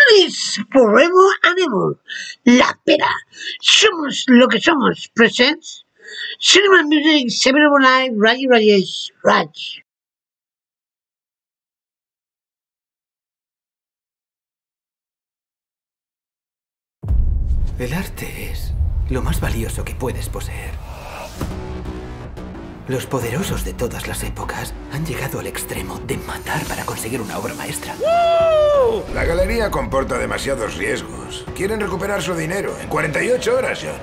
It's forever and ever. La pera. Somos lo que somos. Presents Cinema Music 709 Raji Rajesh Raj. El arte es lo más valioso que puedes poseer. Los poderosos de todas las épocas han llegado al extremo de matar para conseguir una obra maestra. La galería comporta demasiados riesgos. Quieren recuperar su dinero en 48 horas, John.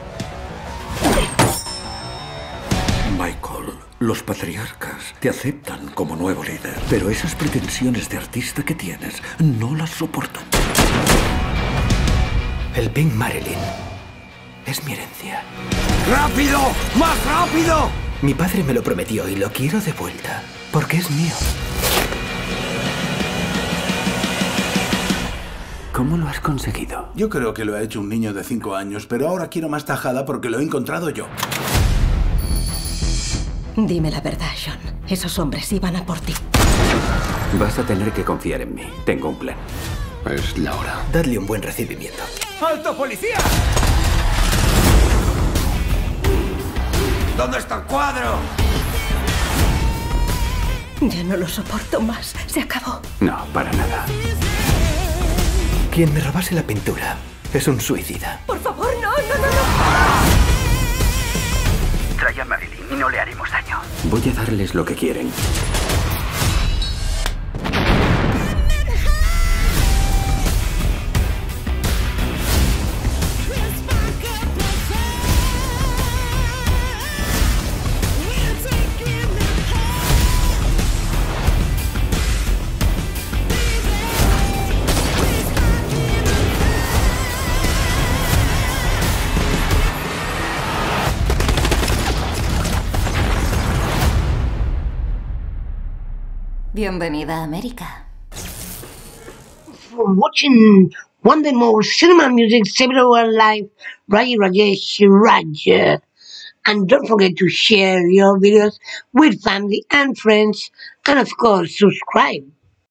Michael, los patriarcas te aceptan como nuevo líder, pero esas pretensiones de artista que tienes no las soportan. El Pink Marilyn es mi herencia. ¡Rápido! ¡Más rápido! Mi padre me lo prometió y lo quiero de vuelta, porque es mío. ¿Cómo lo has conseguido? Yo creo que lo ha hecho un niño de 5 años, pero ahora quiero más tajada porque lo he encontrado yo. Dime la verdad, John. Esos hombres iban a por ti. Vas a tener que confiar en mí. Tengo un plan. Es la hora. Dadle un buen recibimiento. ¡Alto, policía! ¿Dónde está el cuadro? Ya no lo soporto más. Se acabó. No, para nada. Quien me robase la pintura es un suicida. Por favor, no. Trae a Marilyn y no le haremos daño. Voy a darles lo que quieren. Bienvenida a América. For watching one day more Cinema Music 701 Live Raji Rajesh Raj. And don't forget to share your videos with family and friends. And of course, subscribe.